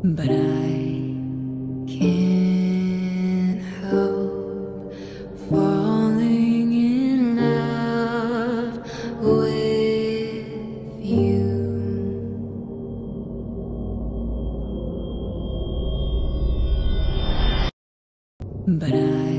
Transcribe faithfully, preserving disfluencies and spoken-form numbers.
But I can't help falling in love with you. But I